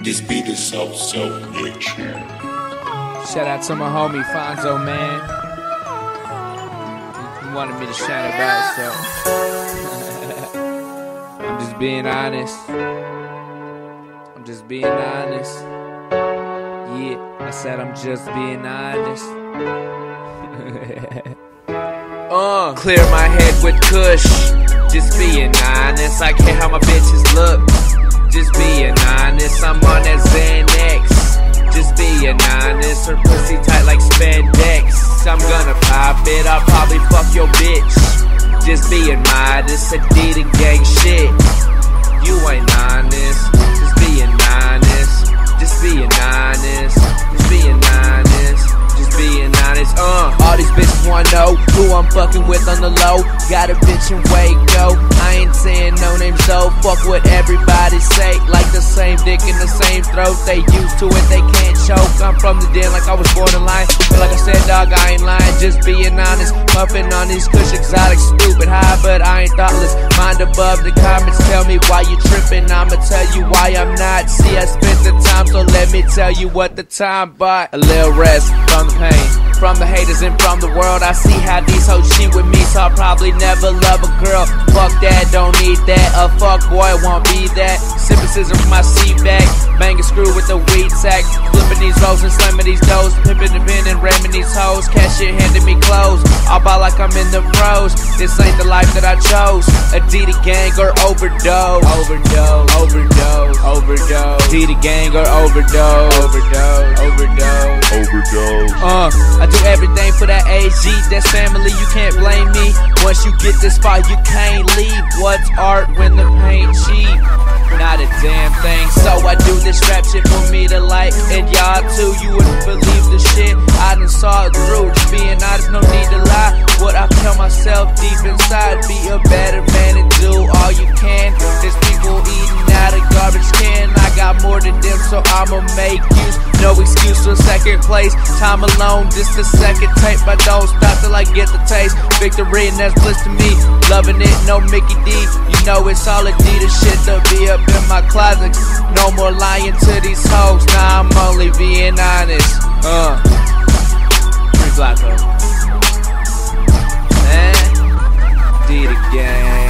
This beat is so rich. Shout out to my homie Fonzo, man. He wanted me to shout him out, so I'm just being honest. I'm just being honest. Yeah, I said I'm just being honest. Clear my head with kush. Just being honest. I care how my bitches look. Just being honest. I'm on that Xanax. Just being honest. Her pussy tight like spandex. I'm gonna pop it. I'll probably fuck your bitch. Just being modest. Adidas gang shit. You ain't honest. Just being honest. Just being honest. Just being honest. Just being honest. All these bitches wanna know who I'm fucking with on the low. Got a bitch in Waco. I ain't saying no names though. Fuck what everybody say. Like the same dick in the same throat. They used to it, they can't choke. I'm from the den like I was born in line. But like I said, dog, I ain't lying. Just being honest. Puffing on these kush exotic, stupid high, but I ain't thoughtless. Mind above the comments. Tell me why you tripping. I'ma tell you why I'm not. See, I spent the time, so let me tell you what the time bought. A little rest from the pain, from the haters and from the world. I see how these hoes cheat with me, so I'll probably never love a girl. Fuck that, don't need that. A fuck boy won't be that. Sipping scissor from my seat back, banging screw with the weed sack. Flipping these rolls and slamming these doors. Pimping the pen and ramming these hoes. Cashier handing me clothes. I'll buy like I'm in the pros. This ain't the life that I chose. Adidas gang or overdose. Overdose, overdose, overdose. Adidas gang or overdose. Overdose, overdose, overdose. I do everything for that AG. That's family, you can't blame me. Once you get this far, you can't leave. What's art when the paint cheap? Not a damn thing. So I do this rap shit for me to like, and y'all too. You wouldn't believe the shit I done saw it through. Just being honest, no need to lie. What I tell myself deep inside, be a better man and do all you can. There's people eating out of garbage can. I got more than them, so I'ma make use. No excuse for second place. Time alone, just a second tape. I don't stop till I get the taste. Victory, and that's bliss to me. Loving it, no Mickey D. You know it's all Adidas shit to be up in my closet. No more lying to these hoes. Nah, I'm only being honest. Free Blocko. Did it again.